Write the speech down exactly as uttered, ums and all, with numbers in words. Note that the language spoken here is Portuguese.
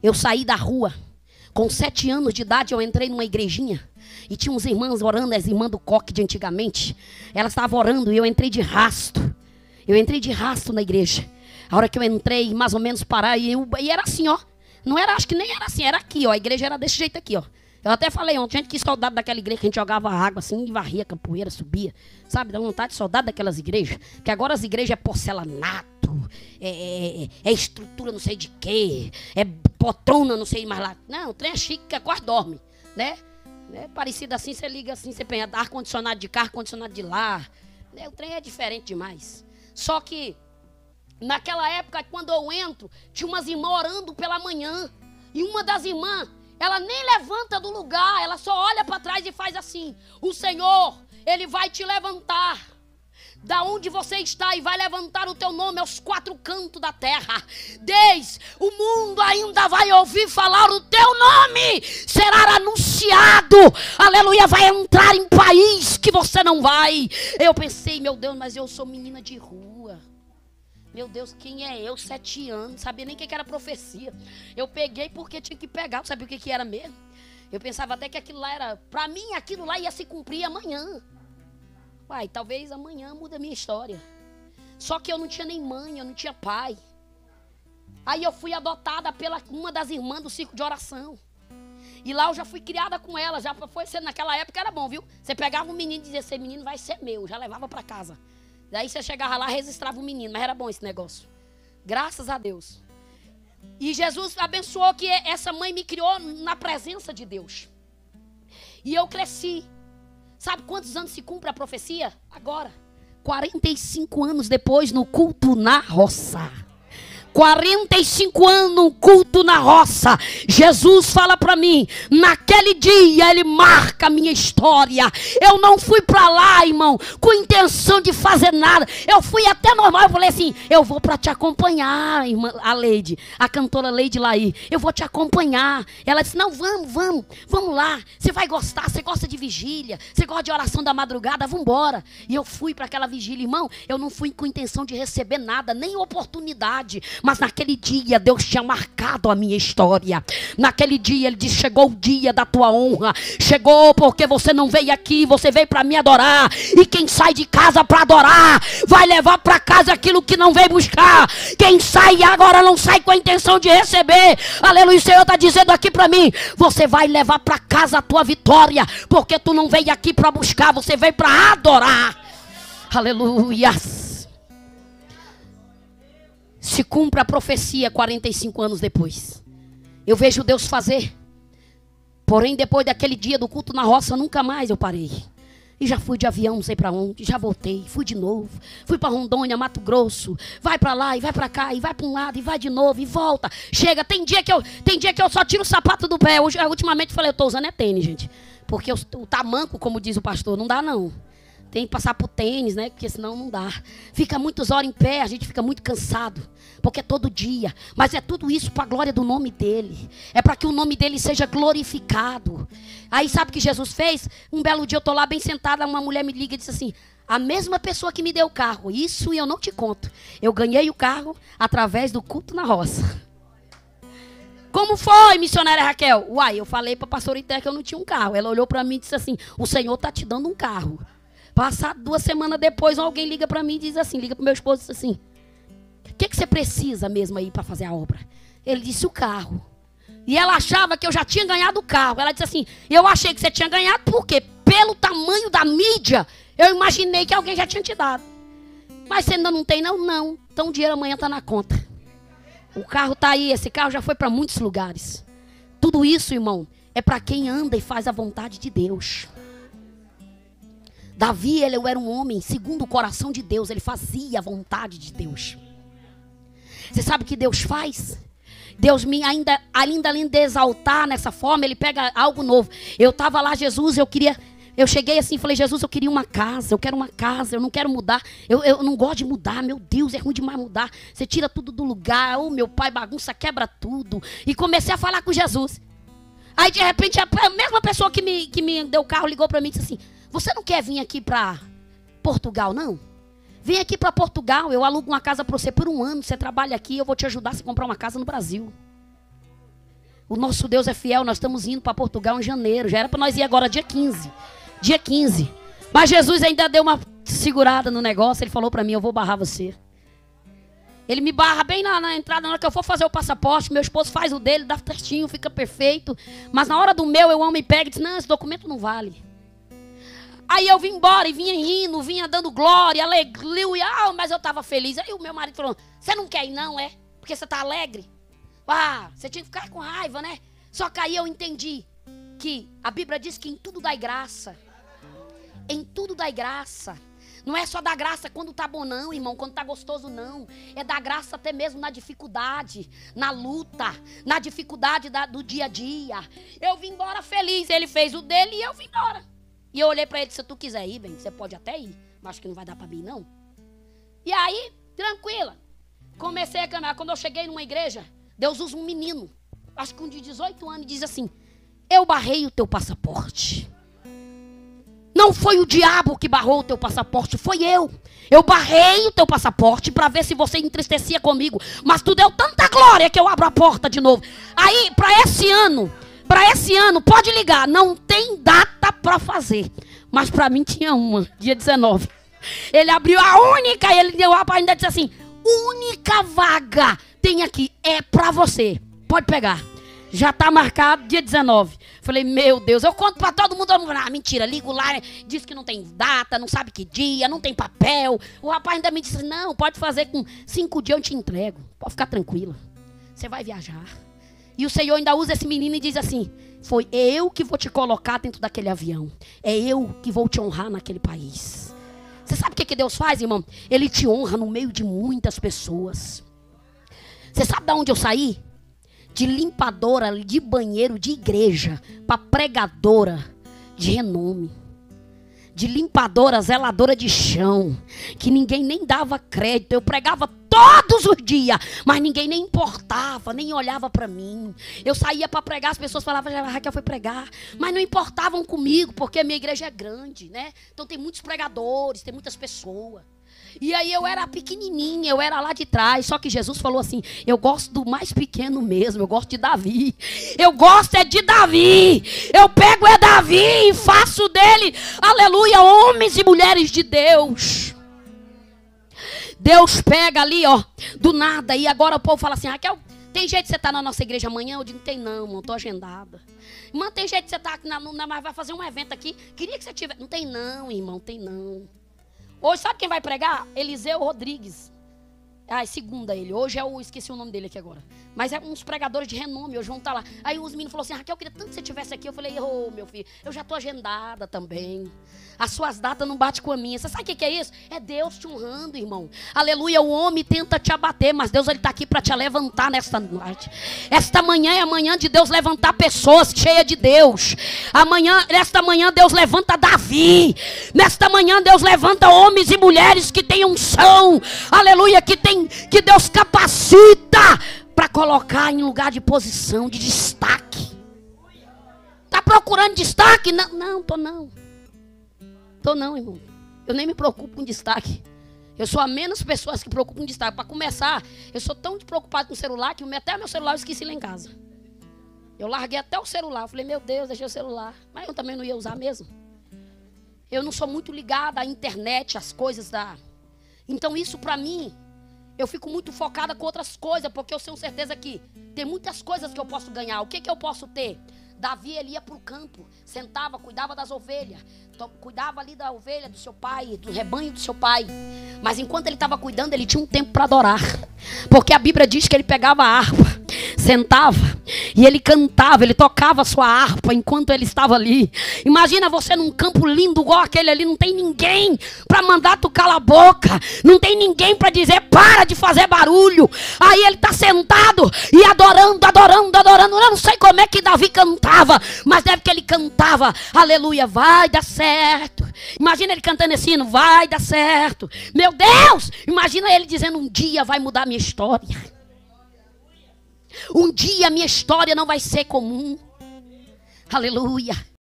Eu saí da rua. Com sete anos de idade eu entrei numa igrejinha. E tinha uns irmãs orando, as irmãs do coque de antigamente. Elas estavam orando e eu entrei de rasto. Eu entrei de rasto na igreja. A hora que eu entrei, mais ou menos parar, e, eu, e era assim, ó. Não era, acho que nem era assim, era aqui, ó. A igreja era desse jeito aqui, ó. Eu até falei ontem, gente, que saudade daquela igreja que a gente jogava água assim, e varria, capoeira, subia. Sabe, dá vontade de saudade daquelas igrejas. Que agora as igrejas é porcelanato, é, é, é estrutura não sei de quê, é potona não sei mais lá. Não, o trem é chique, que quase dorme, né? É parecido assim, você liga assim, você pensa ar-condicionado de carro, ar-condicionado de lá. Né? O trem é diferente demais. Só que, naquela época, quando eu entro, tinha umas irmãs orando pela manhã. E uma das irmãs, ela nem levanta do lugar, ela só olha para trás e faz assim: o Senhor, Ele vai te levantar da onde você está e vai levantar o teu nome aos quatro cantos da terra. Deus, o mundo ainda vai ouvir falar o teu nome, será anunciado, aleluia, vai entrar em país que você não vai. Eu pensei, meu Deus, mas eu sou menina de rua. Meu Deus, quem é eu? Sete anos, não sabia nem o que era profecia. Eu peguei porque tinha que pegar, não sabia o que era mesmo. Eu pensava até que aquilo lá era, para mim aquilo lá ia se cumprir amanhã. Uai, talvez amanhã muda a minha história. Só que eu não tinha nem mãe, eu não tinha pai. Aí eu fui adotada pela uma das irmãs do circo de oração. E lá eu já fui criada com ela, já foi ser, naquela época era bom, viu? Você pegava um menino e dizia, esse menino vai ser meu, já levava para casa. Daí você chegava lá, registrava o menino, mas era bom esse negócio. Graças a Deus. E Jesus abençoou que essa mãe me criou na presença de Deus. E eu cresci. Sabe quantos anos se cumpre a profecia? Agora. quarenta e cinco anos depois, no culto na roça. quarenta e cinco anos, culto na roça. Jesus fala para mim, naquele dia ele marca a minha história. Eu não fui para lá, irmão, com intenção de fazer nada. Eu fui até normal, eu falei assim, eu vou para te acompanhar, irmã, a Leide, a cantora Leide Laí. Eu vou te acompanhar. Ela disse, não, vamos, vamos, vamos lá. Você vai gostar, você gosta de vigília, você gosta de oração da madrugada, vamos embora. E eu fui para aquela vigília, irmão, eu não fui com intenção de receber nada, nem oportunidade. Mas naquele dia Deus tinha marcado a minha história. Naquele dia ele disse, chegou o dia da tua honra. Chegou porque você não veio aqui, você veio para me adorar. E quem sai de casa para adorar, vai levar para casa aquilo que não veio buscar. Quem sai agora não sai com a intenção de receber. Aleluia, o Senhor está dizendo aqui para mim, você vai levar para casa a tua vitória. Porque tu não veio aqui para buscar, você veio para adorar. Aleluia. Se cumpre a profecia quarenta e cinco anos depois. Eu vejo Deus fazer. Porém, depois daquele dia do culto na roça, nunca mais eu parei. E já fui de avião, não sei para onde, já voltei, fui de novo. Fui para Rondônia, Mato Grosso. Vai para lá, e vai para cá, e vai para um lado, e vai de novo, e volta. Chega, tem dia que eu, tem dia que eu só tiro o sapato do pé. Hoje, ultimamente eu falei, eu estou usando é tênis, gente. Porque o, o tamanco, como diz o pastor, não dá não. Tem que passar por tênis, né? Porque senão não dá. Fica muitas horas em pé, a gente fica muito cansado. Porque é todo dia. Mas é tudo isso para a glória do nome dele. É para que o nome dele seja glorificado. Aí sabe o que Jesus fez? Um belo dia eu estou lá bem sentada, uma mulher me liga e disse assim, a mesma pessoa que me deu o carro, isso eu não te conto. Eu ganhei o carro através do culto na roça. Como foi, missionária Raquel? Uai, eu falei para a pastora Ité que eu não tinha um carro. Ela olhou para mim e disse assim, o Senhor está te dando um carro. Passado duas semanas depois, alguém liga para mim e diz assim, liga para o meu esposo e diz assim, o que, que você precisa mesmo aí para fazer a obra? Ele disse, o carro. E ela achava que eu já tinha ganhado o carro. Ela disse assim, eu achei que você tinha ganhado porque pelo tamanho da mídia, eu imaginei que alguém já tinha te dado. Mas você ainda não tem, não? Não. Então o dinheiro amanhã está na conta. O carro está aí, esse carro já foi para muitos lugares. Tudo isso, irmão, é para quem anda e faz a vontade de Deus. Davi, ele era um homem segundo o coração de Deus. Ele fazia a vontade de Deus. Você sabe o que Deus faz? Deus me ainda, ainda além de exaltar nessa forma, ele pega algo novo. Eu estava lá, Jesus, eu queria... Eu cheguei assim e falei, Jesus, eu queria uma casa. Eu quero uma casa, eu não quero mudar. Eu, eu não gosto de mudar, meu Deus, é ruim demais mudar. Você tira tudo do lugar. Ô, meu pai, bagunça, quebra tudo. E comecei a falar com Jesus. Aí, de repente, a mesma pessoa que me, que me deu o carro ligou para mim e disse assim, você não quer vir aqui para Portugal, não? Vem aqui para Portugal, eu alugo uma casa para você por um ano. Você trabalha aqui, eu vou te ajudar a comprar uma casa no Brasil. O nosso Deus é fiel. Nós estamos indo para Portugal em janeiro. Já era para nós ir agora dia quinze. Dia quinze. Mas Jesus ainda deu uma segurada no negócio. Ele falou para mim, eu vou barrar você. Ele me barra bem na, na entrada. Na hora que eu for fazer o passaporte, meu esposo faz o dele, dá certinho, fica perfeito. Mas na hora do meu, eu amo e pega e diz, não, esse documento não vale. Aí eu vim embora e vinha rindo, vinha dando glória, aleluia, ah, mas eu estava feliz. Aí o meu marido falou, você não quer ir não, é? Porque você está alegre? Ah, você tinha que ficar com raiva, né? Só que aí eu entendi que a Bíblia diz que em tudo dai graça. Em tudo dai graça. Não é só dar graça quando tá bom não, irmão, quando tá gostoso não. É dar graça até mesmo na dificuldade, na luta, na dificuldade da, do dia a dia. Eu vim embora feliz, ele fez o dele e eu vim embora. E eu olhei pra ele, se tu quiser ir, bem, você pode até ir, mas acho que não vai dar pra mim não. E aí, tranquila, comecei a caminhar. Quando eu cheguei numa igreja, Deus usa um menino, acho que um de dezoito anos, e diz assim, eu barrei o teu passaporte. Não foi o diabo que barrou o teu passaporte, foi eu. Eu barrei o teu passaporte para ver se você entristecia comigo. Mas tu deu tanta glória que eu abro a porta de novo. Aí, para esse ano, para esse ano, pode ligar, não tem data para fazer. Mas para mim tinha uma, dia dezenove. Ele abriu a única, e ele deu a ainda disse assim, única vaga tem aqui, é para você. Pode pegar. Já está marcado dia dezenove. Falei, meu Deus, eu conto para todo mundo. Ah, mentira, ligo lá, diz que não tem data, não sabe que dia, não tem papel. O rapaz ainda me disse, não, pode fazer com cinco dias eu te entrego. Pode ficar tranquila, você vai viajar. E o Senhor ainda usa esse menino e diz assim, foi eu que vou te colocar dentro daquele avião. É eu que vou te honrar naquele país. Você sabe o que, que Deus faz, irmão? Ele te honra no meio de muitas pessoas. Você sabe de onde eu saí? De limpadora de banheiro de igreja para pregadora de renome. De limpadora, zeladora de chão, que ninguém nem dava crédito. Eu pregava todos os dias, mas ninguém nem importava, nem olhava para mim. Eu saía para pregar, as pessoas falavam, a Raquel foi pregar, mas não importavam comigo, porque a minha igreja é grande, né? Então tem muitos pregadores, tem muitas pessoas. E aí eu era pequenininha, eu era lá de trás. Só que Jesus falou assim, eu gosto do mais pequeno mesmo, eu gosto de Davi. Eu gosto é de Davi. Eu pego é Davi e faço dele, aleluia, homens e mulheres de Deus. Deus pega ali, ó, do nada. E agora o povo fala assim, Raquel, tem jeito de você estar na nossa igreja amanhã? Eu digo, não tem não, irmão, estou agendada. Irmã, tem jeito de você estar aqui, na, na, mas vai fazer um evento aqui. Queria que você tivesse. Não tem não, irmão, tem não. Hoje, sabe quem vai pregar? Eliseu Rodrigues. Ah, segunda ele. Hoje é o... Esqueci o nome dele aqui agora. Mas é uns pregadores de renome. Hoje vão estar lá. Aí os meninos falaram assim, Raquel, eu queria tanto que você estivesse aqui. Eu falei, ô, oh, meu filho, eu já estou agendada também. As suas datas não batem com a minha. Você sabe o que, que é isso? É Deus te honrando, irmão. Aleluia, o homem tenta te abater, mas Deus está aqui para te levantar nesta noite. Esta manhã é a manhã de Deus levantar pessoas cheias de Deus. Amanhã, nesta manhã, Deus levanta Davi. Nesta manhã, Deus levanta homens e mulheres que têm unção. Aleluia, que, tem, que Deus capacita para colocar em lugar de posição, de destaque. Está procurando destaque? Não, não, tô não. Tô não, irmão. Eu nem me preocupo com destaque. Eu sou a menos pessoas que se preocupam com destaque. Para começar, eu sou tão preocupado com o celular que até meu celular eu esqueci lá em casa. Eu larguei até o celular. Eu falei, meu Deus, deixei o celular. Mas eu também não ia usar mesmo. Eu não sou muito ligada à internet, às coisas da... Então isso para mim, eu fico muito focada com outras coisas, porque eu tenho certeza que tem muitas coisas que eu posso ganhar. O que, que eu posso ter? Davi, ele ia para o campo, sentava, cuidava das ovelhas, cuidava ali da ovelha do seu pai, do rebanho do seu pai. Mas enquanto ele estava cuidando, ele tinha um tempo para adorar. Porque a Bíblia diz que ele pegava a harpa, sentava e ele cantava, ele tocava a sua harpa enquanto ele estava ali. Imagina você num campo lindo igual aquele ali, não tem ninguém para mandar tu calar a boca, não tem ninguém para dizer para de fazer barulho. Aí ele está sentado e adorando, adorando, adorando. Eu não sei como é que Davi cantava, mas deve que ele cantava, aleluia, vai dar certo. Imagina ele cantando esse hino, vai dar certo. Meu Deus, imagina ele dizendo, um dia vai mudar a minha história. Um dia a minha história não vai ser comum. Aleluia.